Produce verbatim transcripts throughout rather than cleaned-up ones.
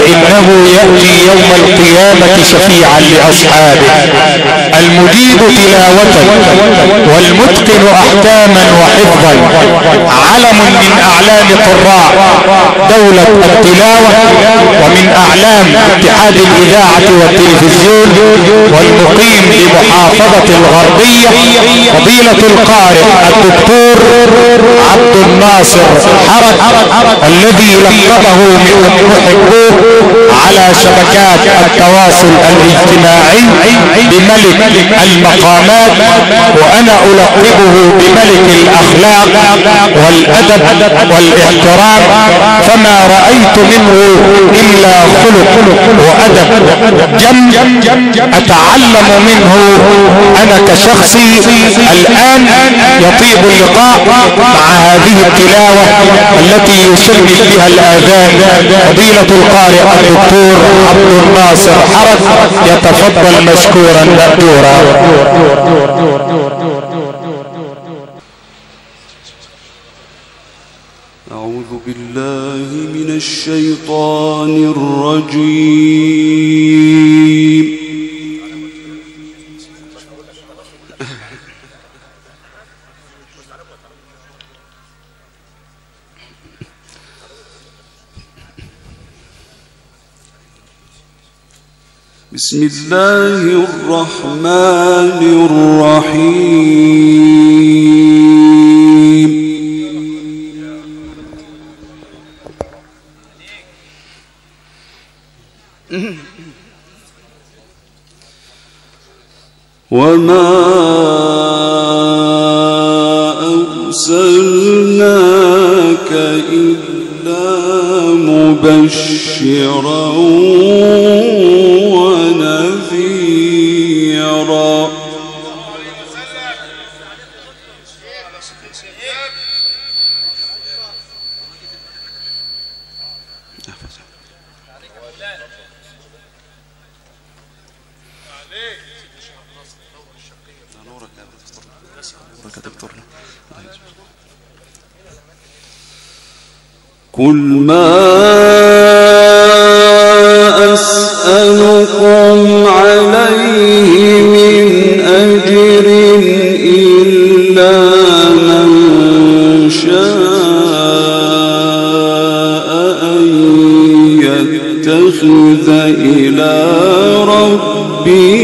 فإنه يأتي يوم القيامة شفيعا لأصحابه، المجيد تلاوة والمتقن أحكاما وحفظا، علم من أعلام قراء دولة التلاوة ومن أعلام اتحاد الإذاعة والتلفزيون، والمقيم بمحافظة الغربية، فضيلة القارئ الدكتور عبد الناصر حرج، الذي لقبه من محبوه على شبكات التواصل الاجتماعي بملك المقامات، وأنا ألقبه بملك الأخلاق والأدب والاحترام، فما رأيت منه إلا خلق وأدب جم أتعلم منه أنا كشخصي. الآن يطيب اللقاء مع هذه التلاوة التي يسمي بها الآذان فضيلة القارئ الدكتور عبد الناصر حرج، يتفضل مشكورا مأجورا. أعوذ بالله من الشيطان الرجيم. بسم الله الرحمن الرحيم. وما أرسلناك إلا مبشرا ونذيرا. قل ما أسألكم عليه من أجر إلا من شاء أن يتخذ إلى ربه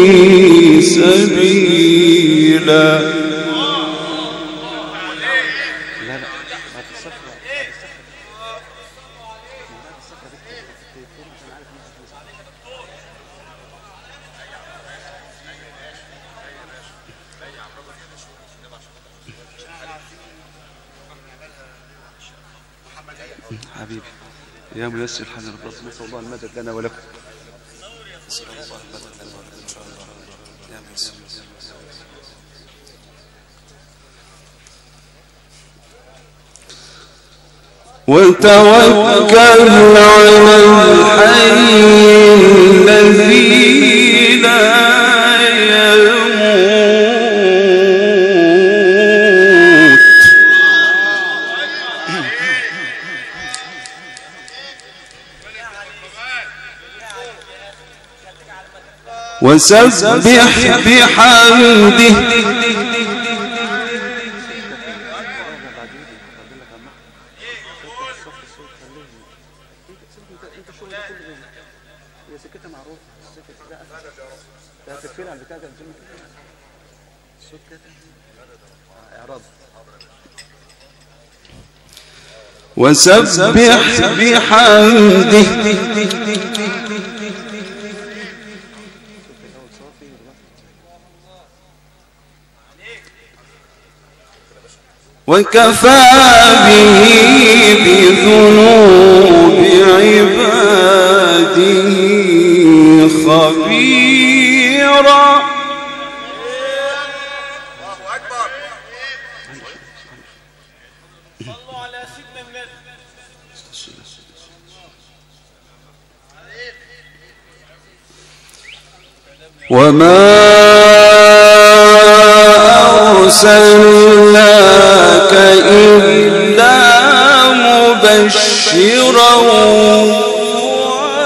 سبيلا. حبيبي يا ميسر حنا رب، نسأل الله المدد لنا ولكم. نسأل الله المدد لنا ولكم إن شاء الله يا ميسر. وتوكل على الحي الذي لا وسبح بحمده وسبح بحمده وكفى به بذنوب عباده خبيرا. الله أكبر. صلوا على سيدنا النبي. وما أرسلناك إلا مبشرا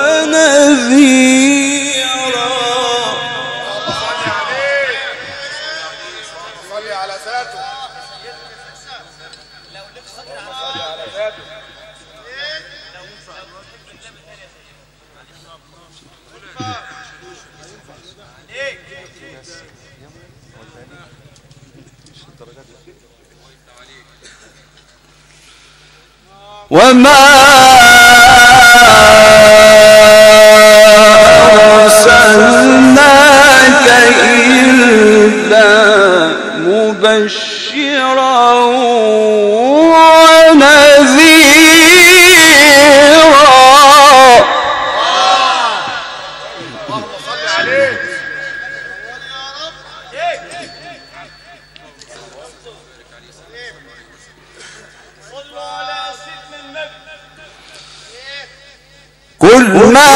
وما أرسلناك إلا مبشرا ونذيرا. اللهم صل عليه. قل ما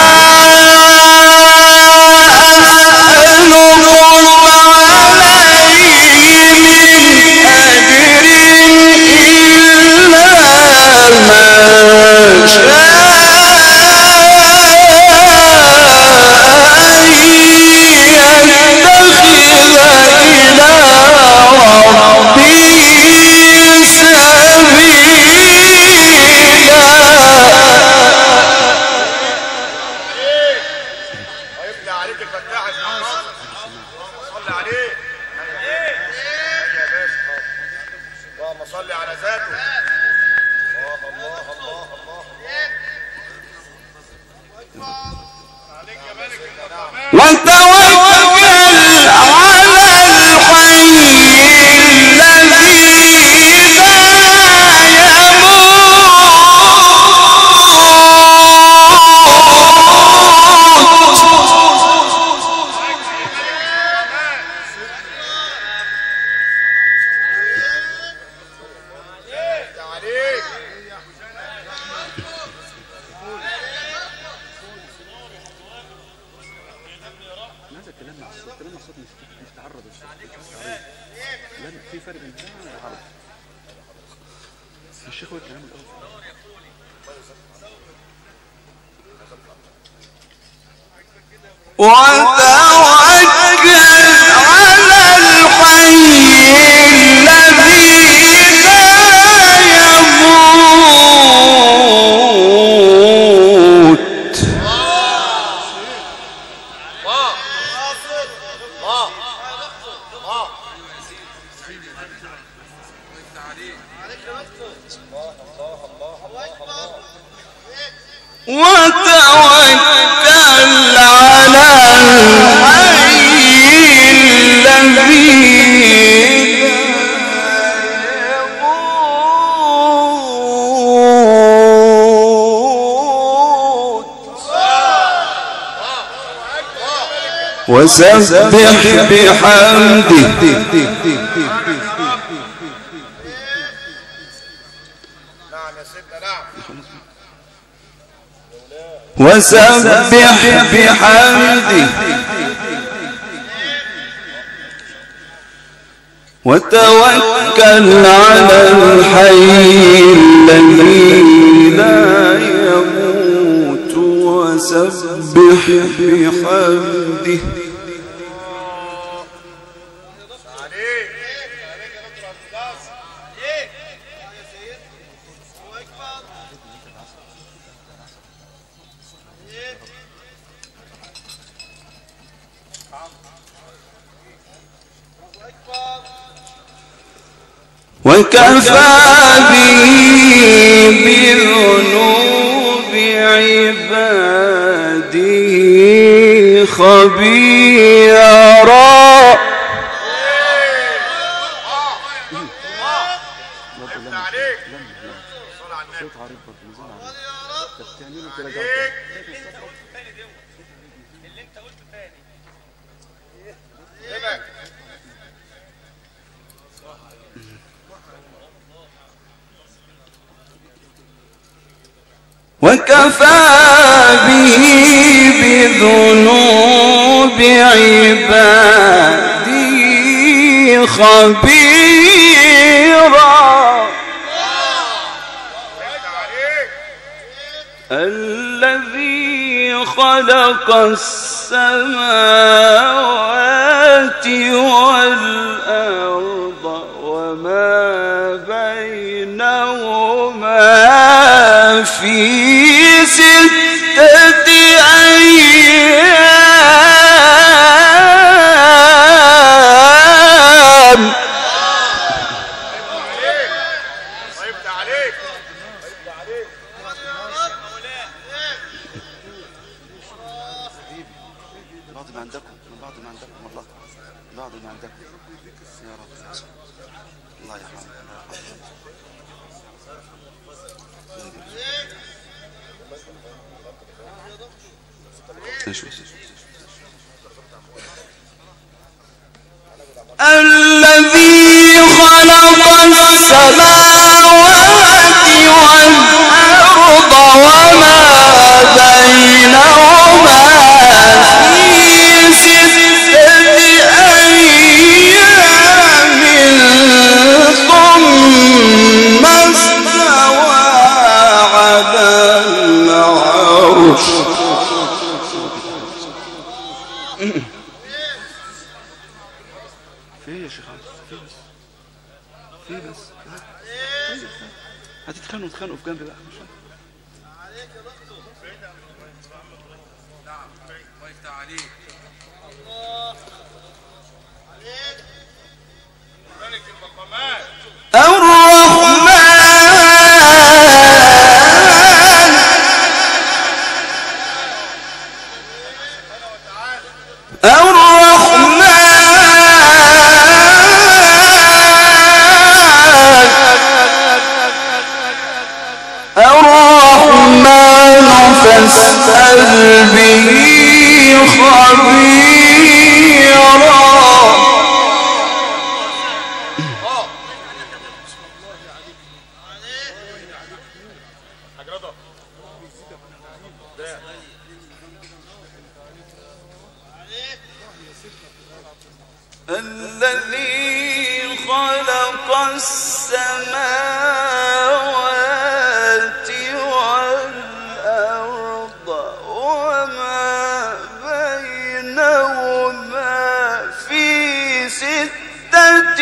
وتوكل على الحي الذي لا يموت. وتوكل على الحي الذي لا يموت. وسبح بحمده وسبح بحمده وتوكل على الحي الذي لا يموت. وسبح بحمده وكفى به بذنوب عباده خبيرا. وكفى به بذنوب عباده خبيرا. الذي خلق السماوات والأرض وما بينهما في ستة أيام. ما عندكم، من بعض ما عندكم والله، من بعض ما عندكم يا رب يا رب. الله يرحمه. ايش بس الذي خلق السماوات والأرض وما بينهما في ستة أيام ثم استوى على العرش. في يا شيخ في بس في بس هتتخانقوا تتخانقوا في جنبي بقى مش عليك يا دكتور. نعم الله يفتح عليك. الله عليك ملك المقامات الرحمن الرحمن فاسأل به خبيرا. الذي خلق السماوات والأرض وما بينهما في ستة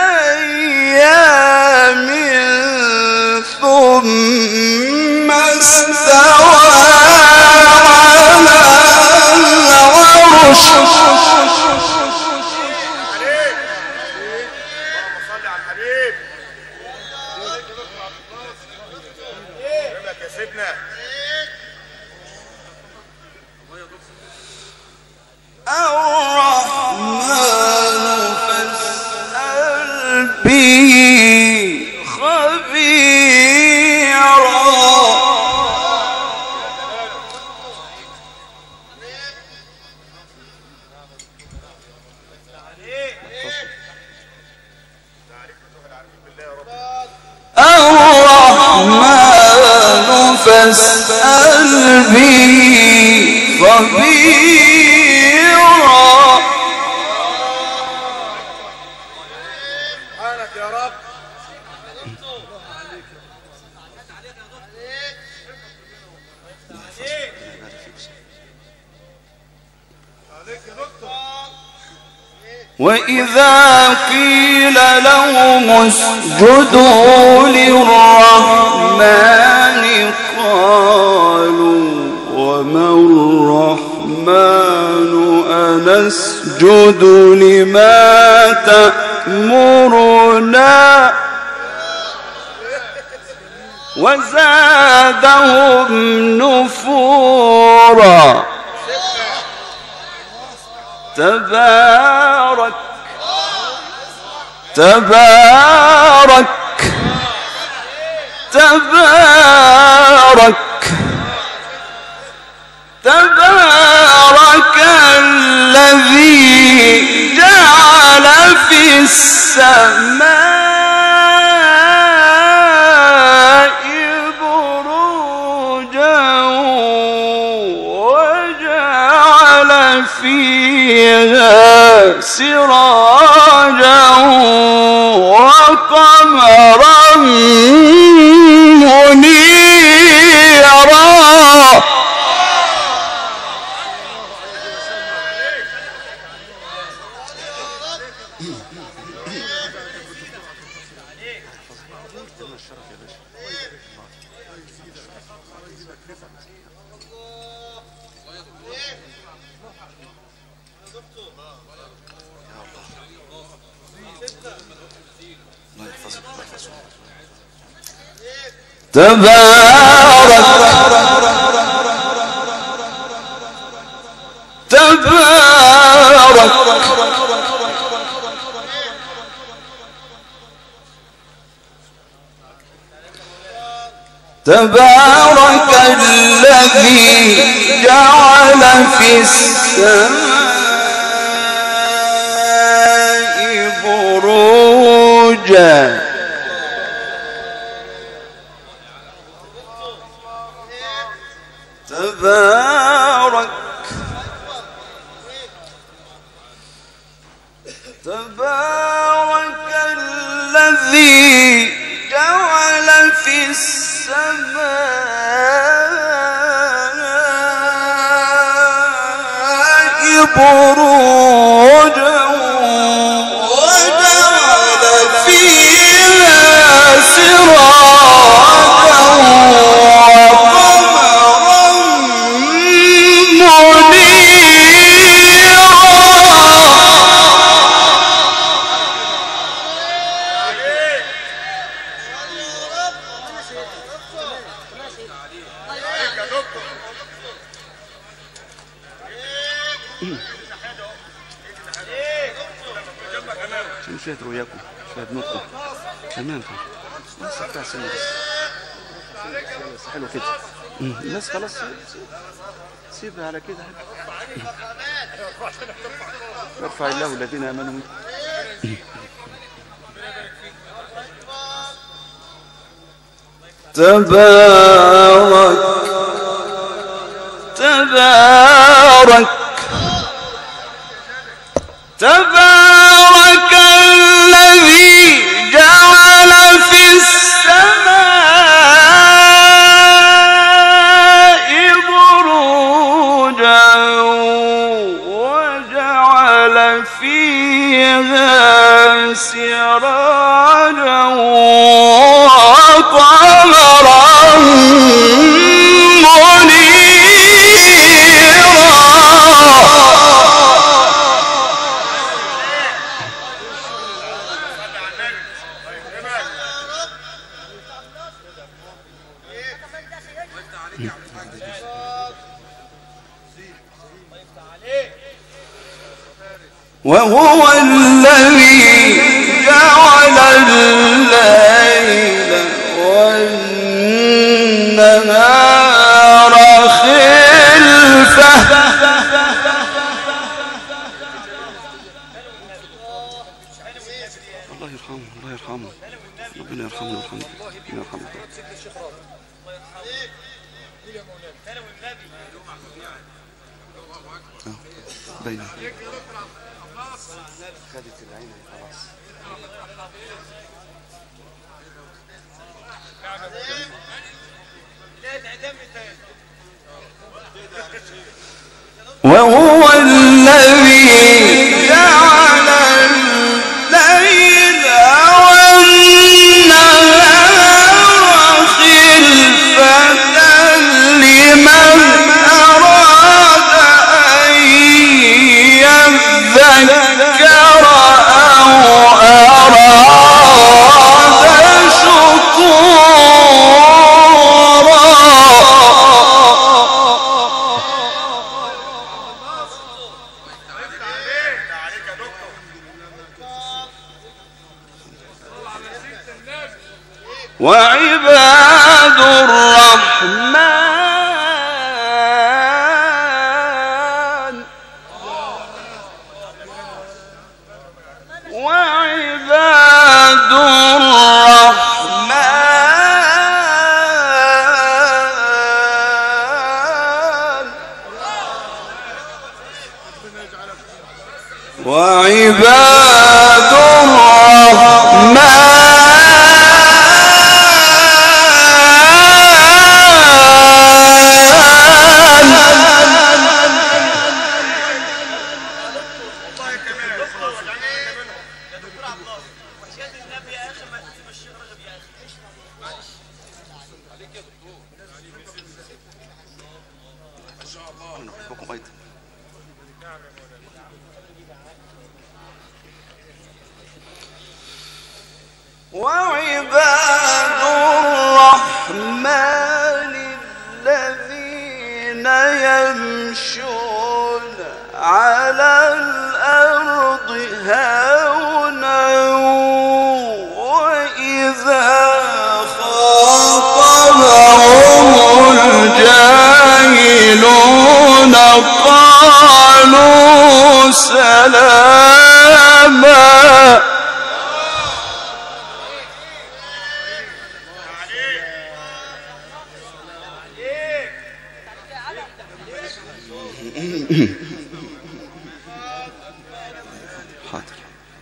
أيام ثم استوى على العرش. الرحمن فاسأل به خبيرا. الرحمن فاسأل به خبيرا. سبحانك يا رب. وإذا قيل لهم اسجدوا للرحمن قالوا وما الرحمن أنسجد لما تأمرنا وزادهم نفورا. تبارك تبارك تبارك تبارك الذي جعل في السماء بروجا وجعل فيها سراجا وقمرا منيرا. تبارك تبارك تبارك الذي جعل في السماء بروجا تبارك تبارك الذي جعل في السماء بروجا وجعل فيها سراجا وقمرا منيرا. نشاهد رؤياكم نشاهد نطقكم تمام بس بتاع سنة بس حلو كده الناس خلاص سيبها على كده. يرفع الله الذين امنوا منكم. تبارك تبارك تبارك الذي جعل في السماء بروجا وجعل فيها سراجا وقمرا وهو الذي جعل الليل والنهار خلفة. الله يرحمه الله يرحمه ربنا يرحمه ويرحمه ربنا يرحمه. بينه خدت العين خلاص. وهو الذي جعل الليل والنهار خلفة لمن أراد أن يذكر أو أراد شكورا. وعباد الرحمن وعباد الرحمن وعباد الرحمن وعباد الرحمن الذين يمشون على الأرض هونا وإذا خاطبهم سلاما حاضر.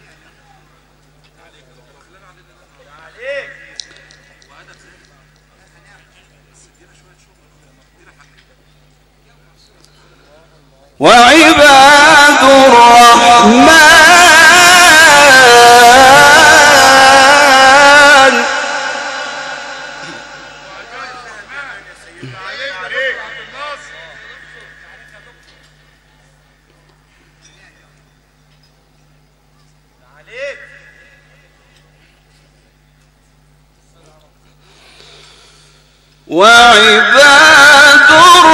وعباد الرحمن وعباد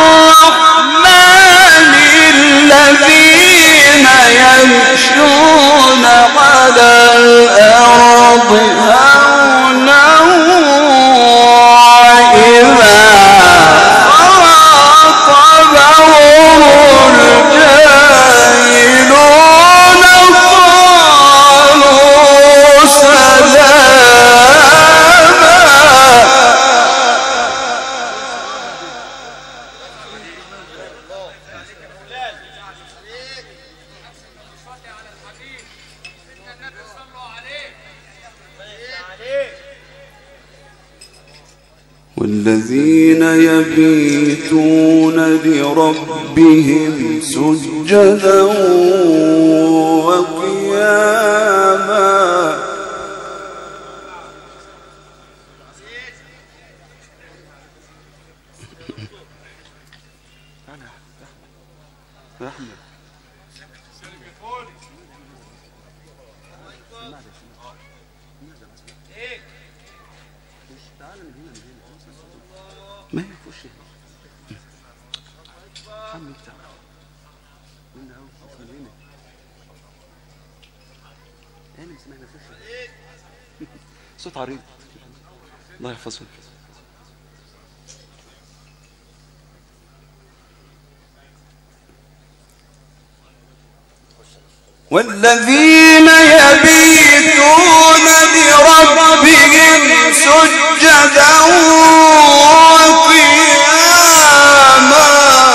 الرحمن الذين يمشون على الأرض هونا وإذا خاطبهم الجاهلون قالوا سلاما. والذين يبيتون لربهم سجدا وقياما ما يفوش حمد تعالى من هو من هنا انا سمعنا فوش صوت عريض الله يحفظه. والذين يبيتون لربهم سجدا وقياما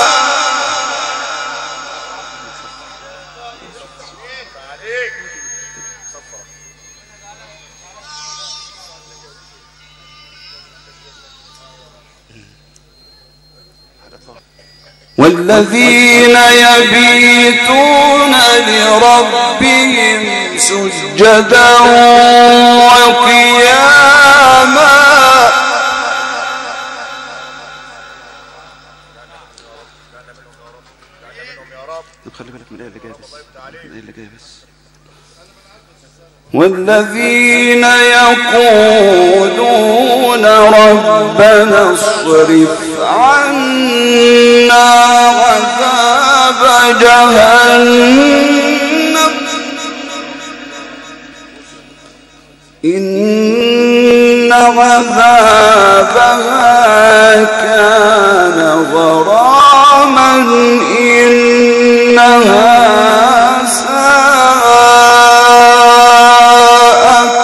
والذين يبيتون لربهم سجدا وقياما خلي بالك من اللي جاي بس اللي جاي بس. والذين يقولون ربنا اصرف عنا عذاب جهنم إن عذابها كان غراما إنها ساءت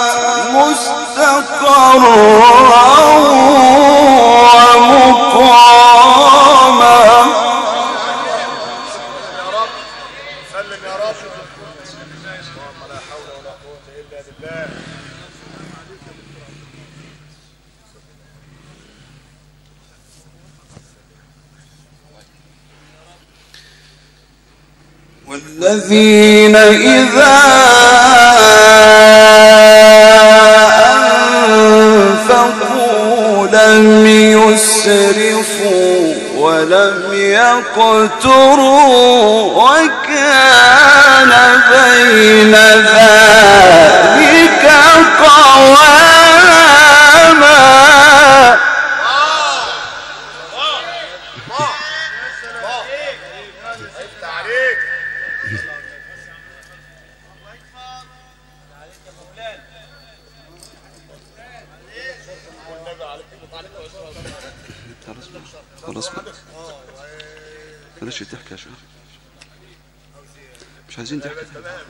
مستقرا ومقاما. سلم يا رب. اللهم لا حول ولا قوة إلا بالله. والذين إذا أنفقوا لم يسرفوا ولم يقتروا وكان بين ذلك قواما. خلاص بقى بلاش تحكي يا شيخ مش عايزين ضحك.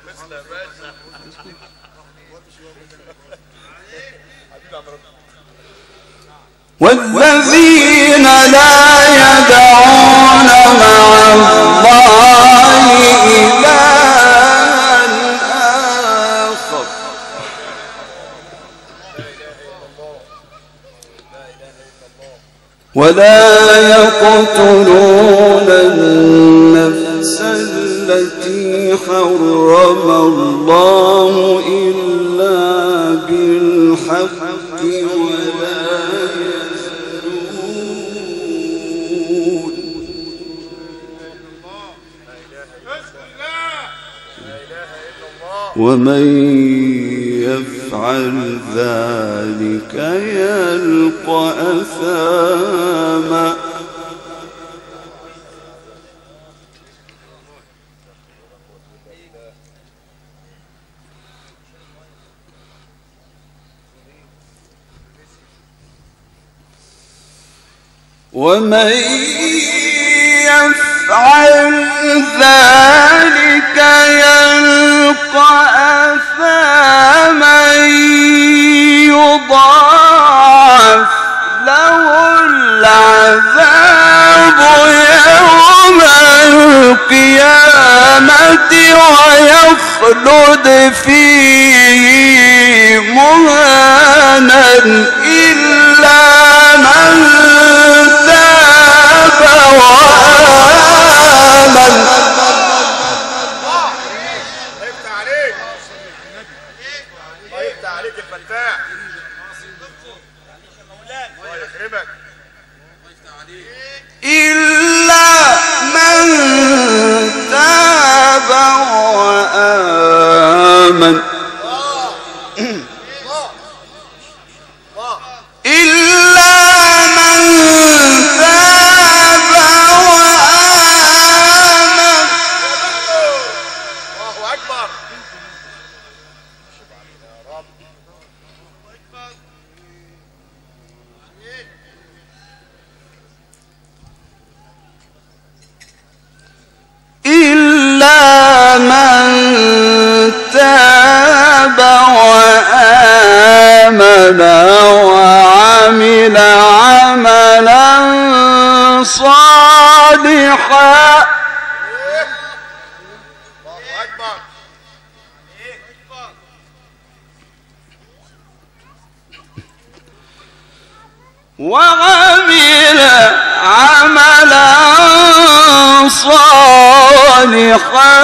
والذين لا يدعون مع الله إلها آخر ولا يقتلون النفس التي حرم الله إلا بالحق ولا ومن يفعل ذلك يلقى أثاما ومن يفعل ذلك يلقى أثاما يضاعف له العذاب يوم القيامة ويخلد فيه مهانا إلا من تاب وآمن. يفتح عليك يفتح عليك الفتاح الله يكرمك إلا من تاب وآمن إلا من تاب وآمن. الله أكبر. إلا من تاب وآمن وعمل عملا صالحا. الله أكبر. وعمل عملا صالحا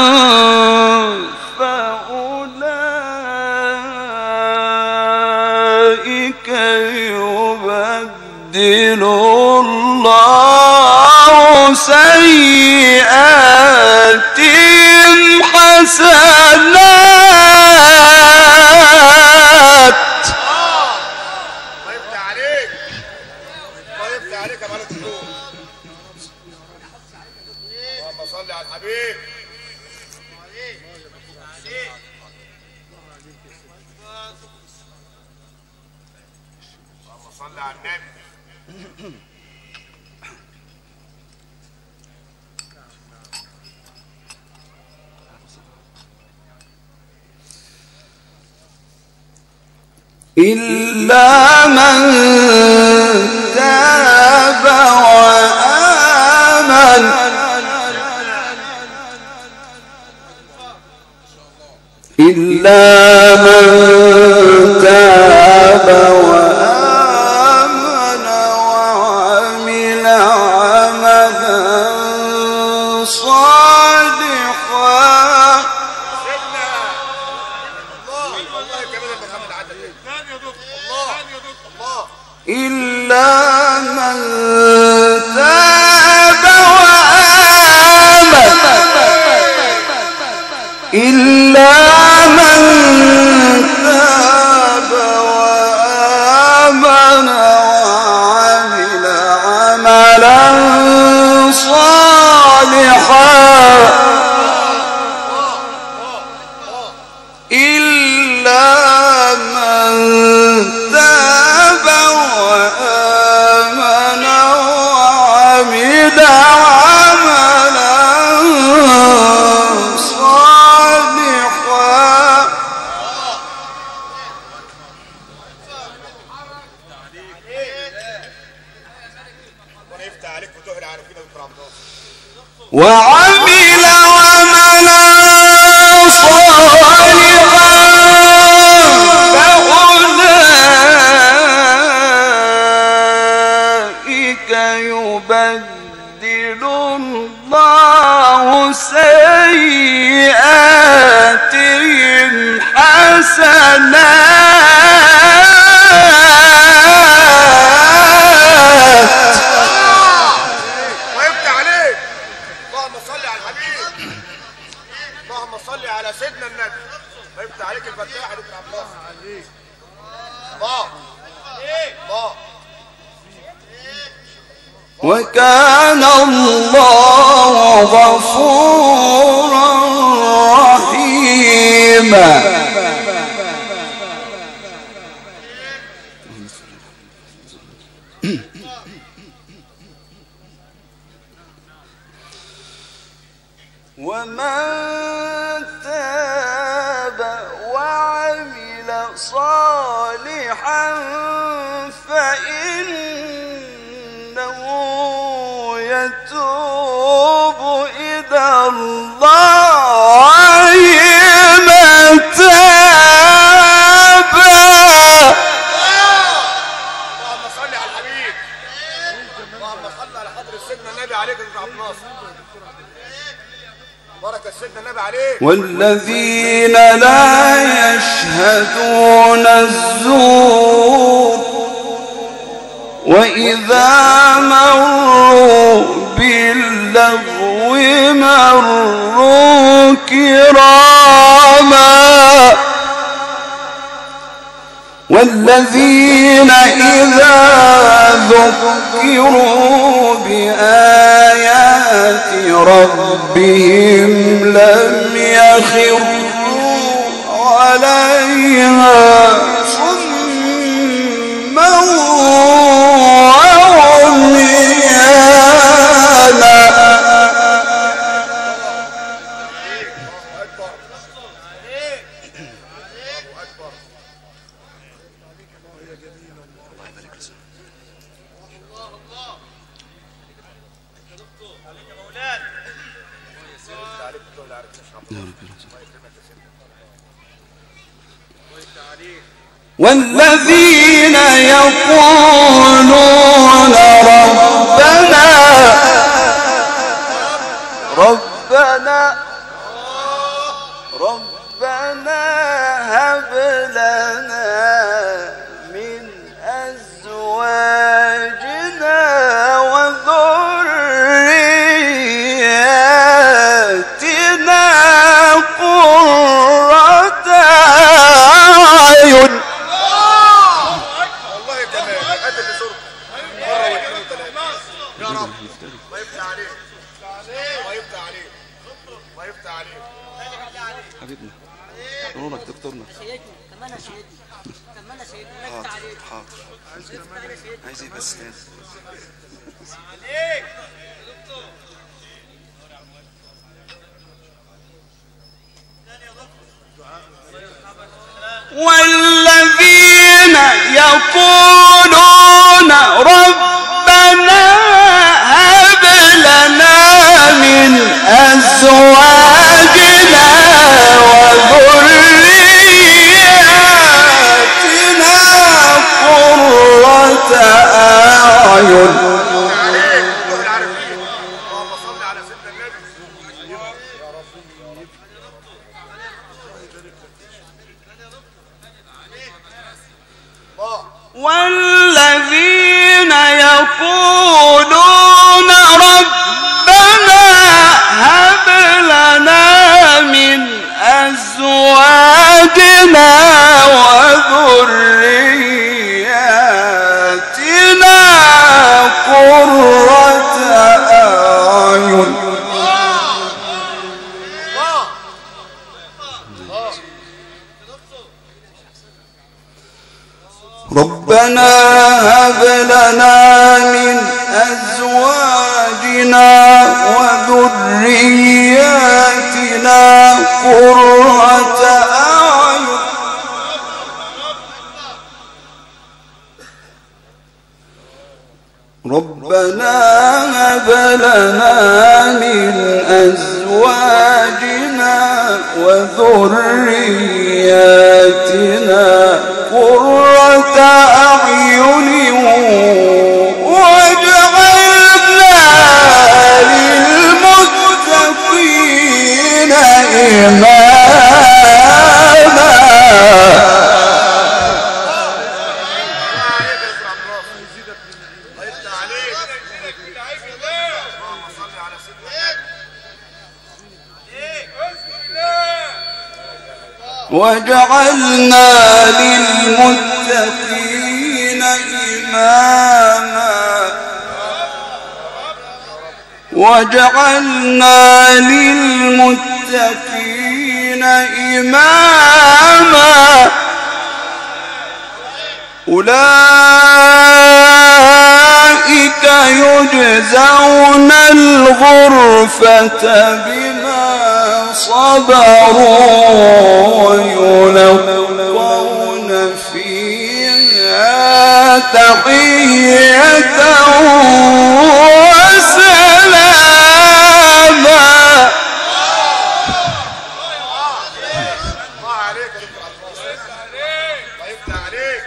فأولئك يبدل الله سيئاتهم حسنات. الله يفتح عليك الله يفتح عليك يا معلم الدكتور. اللهم صل على الحبيب. اللهم صل على النبي. إلا من تاب وآمن إلا من تاب وآمن وعمل عملا صالحا. إلا من تاب وآمن إلا من تاب وآمن وعمل عملا صالحا إلا من تاب وآمن وعمل عملا صالحا فأولئك يبدل الله سيئاتهم حسنات. ويبت عليك. اللهم صل على الحبيب. اللهم صل على سيدنا النبي. ويبت عليك الفتاحة دي بتاع الله. الله الله. وكان الله غفورا رحيما. ومن تاب وعمل صالحا فإنه يتوب إلى الله متابا. اللهم صل على الحبيب. اللهم صل على حضرة سيدنا النبي عليك يا عبد الناصر. بركة سيدنا النبي عليك. والذين لا يشهدون الزور وإذا مروا باللغو مروا كراما. والذين إذا ذكروا بآيات ربهم لم يخروا عليها صما وعميانا. والذين يقولون ربنا ربنا ربنا هب لنا من أزواجنا وذرياتنا قرة أعين. حبيبنا نورك دكتورنا. كمان سيدنا كمان سيدنا لك تعليق. حاضر عايز ايه بس تاني؟ والذين يقولون ربنا هب لنا من أزواجنا وذرياتنا قرة أعين. اللهم صل على سيدنا النبي. والذين يقولون ربنا هب لنا من أزواجنا وذرياتنا قرة أعين. ربنا هب لنا من أزواجنا وذرياتنا قرة أعين. ربنا هب لنا من أزواجنا وذرياتنا قرة أعين واجعلنا للمتقين إماما. وجعلنا للمتقين إماما وجعلنا للمتقين إماما. أولئك يجزون الغرفة بما صبروا ويلقون فيها تحية وسلاما. الله عليك يا دكتور عبد الله يفتح عليك.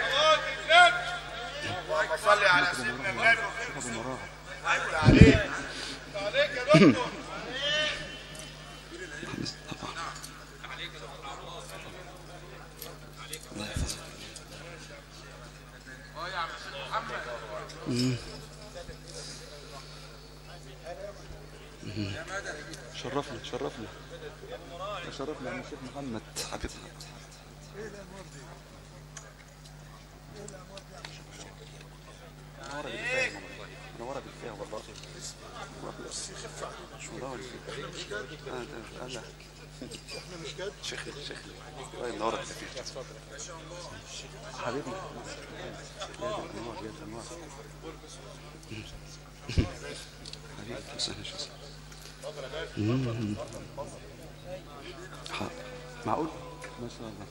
اللهم صل على سيدنا النبي يفتح عليك. عليك يا دكتور. شرفنا شرفنا شرفنا يا شيخ محمد حبيبنا. انا ورا بالفيه والله. احنا مش جد شيخ شيخ الله ينور بالفيه حبيبنا. حبيبي تسهل شو معقول ما شاء الله.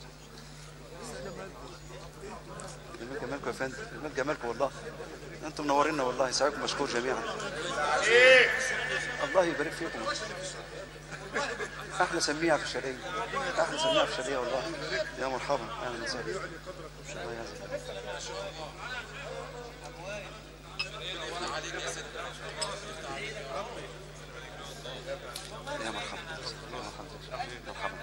جمال جمالكم يا فندم، جمال جمالكم والله، انتم منورينا والله. سعيكم مشكور جميعا. الله يبارك فيكم. احلى سميعه في الشرقيه، احلى سميعه في الشرقيه والله. يا مرحبا اهلا وسهلا. الله يعزك. يا مرحبا يا مرحبا مرحبا.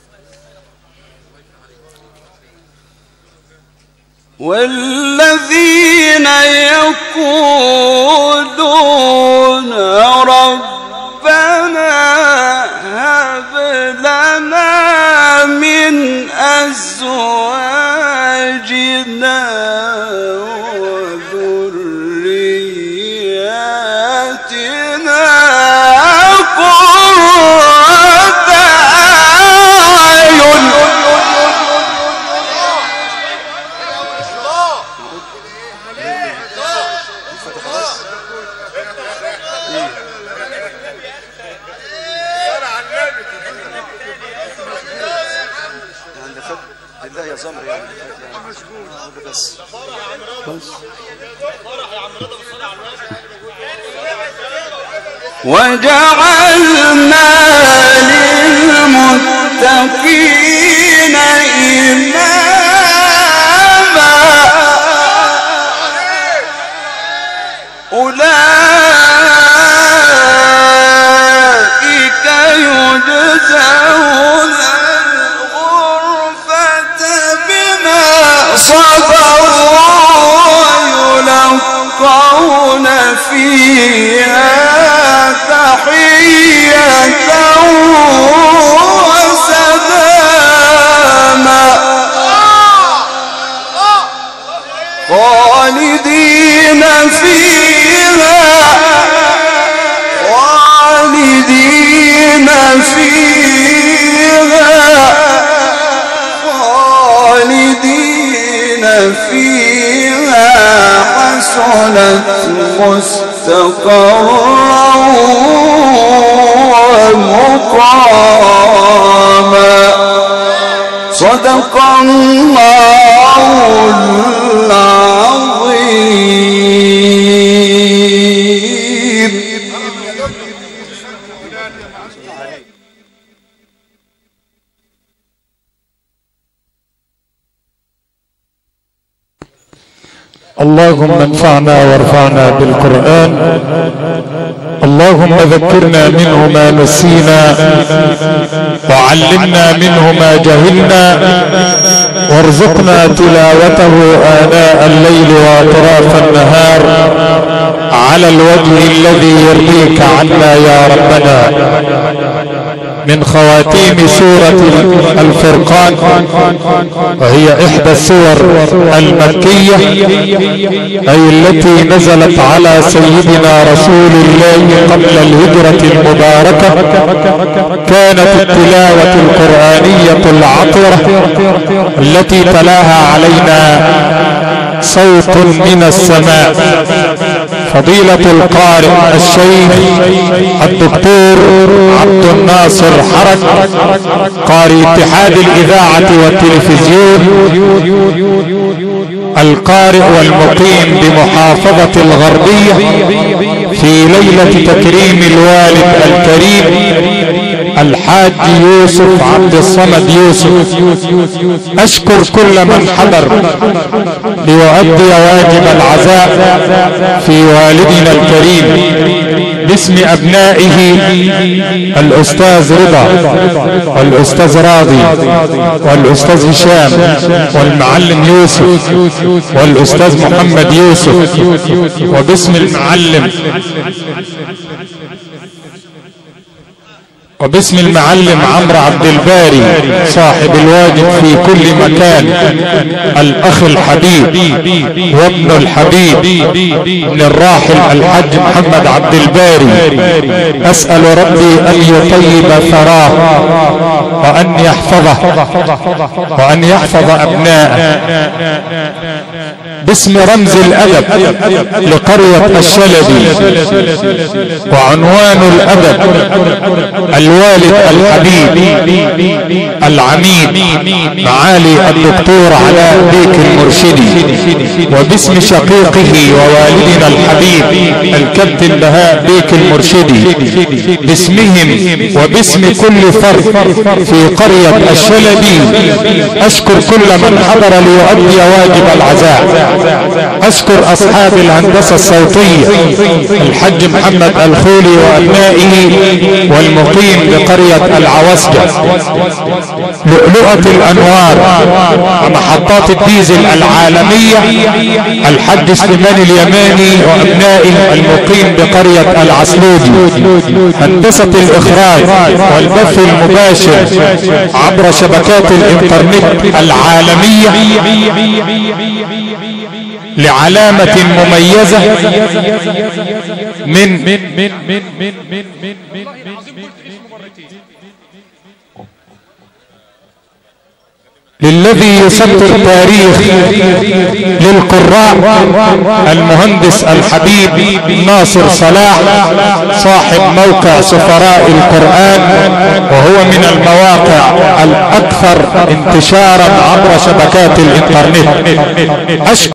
والذين يقولون ربنا هب لنا من أزواجنا وذرياتنا قرة أعين. لله يا زمر يعني بس بس. وجعلنا للمتقين إماما. أولئك يجزون الغرفة بما صبروا ويلقون فيها تحية وسلاما. خالدين فيها خالدين فيها خالدين فيها حسنت مستقرا ومقاما. صدق الله العظيم. اللهم انفعنا وارفعنا بالقرآن. اللهم ذكرنا منه ما نسينا وعلمنا منه ما جهلنا وارزقنا تلاوته آناء الليل واطراف النهار على الوجه الذي يرضيك عنا يا ربنا. من خواتيم سورة الفرقان، وهي احدى السور المكية اي التي نزلت على سيدنا رسول الله قبل الهجرة المباركة، كانت التلاوة القرآنية العطرة التي تلاها علينا صوت من السماء فضيلة القارئ الشيخ الدكتور عبد الناصر حرج، قارئ اتحاد الإذاعة والتلفزيون، القارئ والمقيم بمحافظة الغربية، في ليلة تكريم الوالد الكريم الحاج يوسف عبد الصمد يوسف. اشكر كل من حضر ليؤدي واجب العزاء في والدنا الكريم باسم ابنائه الاستاذ رضا والاستاذ راضي والاستاذ هشام والمعلم يوسف والاستاذ محمد يوسف، وباسم المعلم وباسم المعلم عمرو عبد الباري صاحب الواجب في كل مكان، الاخ الحبيب وابن الحبيب ابن الراحل الحاج محمد عبد الباري. اسأل ربي ان يطيب ثراه وان يحفظه وان يحفظ ابناءه. باسم رمز الادب لقرية الشلبي، وعنوان الادب الوالد الحبيب العميد معالي الدكتور علاء بيك المرشدي، وباسم شقيقه ووالدنا الحبيب الكابتن بهاء بيك المرشدي، باسمهم وباسم كل فرد في قرية الشلبي اشكر كل من حضر ليؤدي واجب العزاء. اشكر اصحاب الهندسة الصوتية الحاج محمد الخولي وابنائه والمقيم بقرية العوسجة، لؤلؤة الانوار ومحطات الديزل العالمية الحاج سليمان اليماني وابنائه المقيم بقرية العسلودي، هندسة الاخراج والبث المباشر عبر شبكات الانترنت العالمية لعلامة مميزة من من من من من من من من للذي يسطر تاريخ للقراء المهندس الحبيب ناصر صلاح صاحب موقع سفراء القرآن، وهو من المواقع الأكثر انتشارا عبر شبكات الإنترنت.